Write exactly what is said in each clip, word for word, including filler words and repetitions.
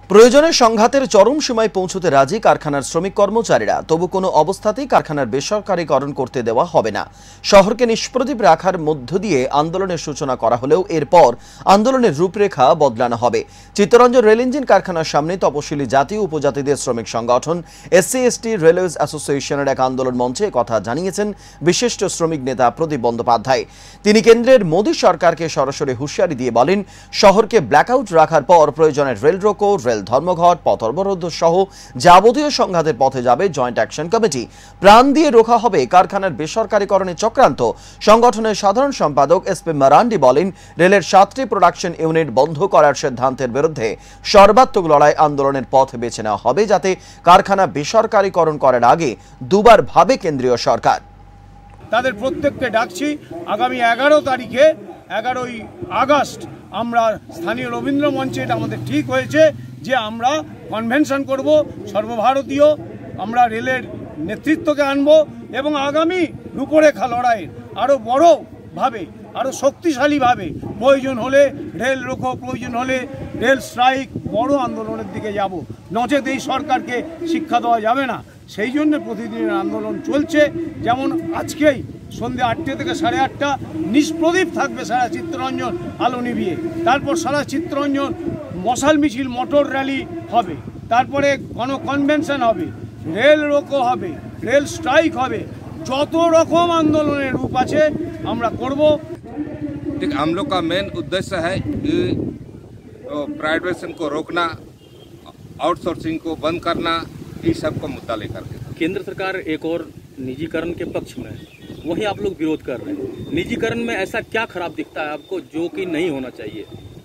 প্রয়োজনে সংঘাতের চরম সীমায় পৌঁছতে রাজি কারখানার শ্রমিক কর্মচারীরা, তবু কোনো অবস্থাতেই কারখানার বেসরকারীকরণ করতে দেওয়া হবে না। শহরকে নিষ্প্রদীপ রাখার মধ্য দিয়ে আন্দোলনের সূচনা করা হলেও এরপর আন্দোলনের রূপরেখা বদলানো হবে। চিত্তরঞ্জন রেল ইঞ্জিন কারখানার সামনে তপশিলি জাতি ও উপজাতিদের শ্রমিক সংগঠন এসসি এসটি রেলওয়েজ অ্যাসোসিয়েশনের এক আন্দোলন মঞ্চে কথা জানিয়েছেন বিশিষ্ট শ্রমিক নেতা প্রদীপ বন্দ্যোপাধ্যায়। তিনি কেন্দ্রের মোদী সরকারকে সরাসরি হুঁশিয়ারি দিয়ে বলেন, শহরকে ব্ল্যাকআউট রাখার পর প্রয়োজনে রেল রোকো, রেল ধর্মঘট, পথ অবরোধ সহ যাবতীয় সংঘাতের পথে যাবে জয়েন্ট অ্যাকশন কমিটি। প্রাণ দিয়ে রোখা হবে কারখানার বেসরকারীকরণের চক্রান্ত। সংগঠনের সাধারণ সম্পাদক এস পি মারান্ডি বলেন, রেলের সাতটি প্রোডাকশন ইউনিট বন্ধ করার সিদ্ধান্তের বিরুদ্ধে সর্বাত্মক লড়াই আন্দোলনের পথ বেছে নেওয়া হবে, যাতে কারখানা বেসরকারীকরণ করার আগে দুবার ভাবে কেন্দ্রীয় সরকার। তাদের প্রত্যেককে ডাকছি, আগামী এগারো তারিখে এগারোই আগস্ট আমরা স্থানীয় রবীন্দ্র মঞ্চে, এটা আমাদের ঠিক হয়েছে যে আমরা কনভেনশন করব সর্বভারতীয়। আমরা রেলের নেতৃত্বকে আনব এবং আগামী রূপরেখা লড়াইয়ের আরও বড়ভাবে, আরও শক্তিশালীভাবে, প্রয়োজন হলে রেল রোকো, প্রয়োজন হলে রেল স্ট্রাইক, বড় আন্দোলনের দিকে যাব। নচেত এই সরকারকে শিক্ষা দেওয়া যাবে না। সেই জন্য প্রতিদিনের আন্দোলন চলছে। যেমন আজকেই সন্ধ্যে আটটা থেকে সাড়ে আটটা নিষ্প্রদীপ থাকবে সারা চিত্তরঞ্জন আলো নিভিয়ে। তারপর সারা চিত্তরঞ্জন মশাল মিছিল, মোটর র্যালি হবে, তারপরে গণ কনভেনশন হবে, রেল রোকো হবে, রেল স্ট্রাইক হবে। যত রকম আন্দোলনের রূপ আছে আমরা করব। ठीक, हम लोग का मेन उद्देश्य है कि प्राइवेटाइजेशन को रोकना, आउटसोर्सिंग को बंद करना, ये सब का मुद्दा लेकर के। केंद्र सरकार एक और निजीकरण के पक्ष में है, वही आप लोग विरोध कर रहे हैं। निजीकरण में ऐसा क्या खराब दिखता है आपको जो कि नहीं होना चाहिए?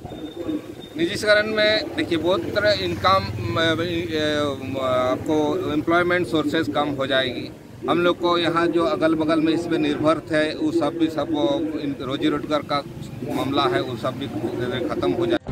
निजीकरण में देखिए बहुत तरह इनकम, आपको एम्प्लॉयमेंट सोर्सेज कम हो जाएगी। हम लोग को यहाँ जो अगल बगल में इस पर निर्भर थे वो सब भी सब रोजी रोजगार का मामला है, वो सब भी खत्म हो जाए।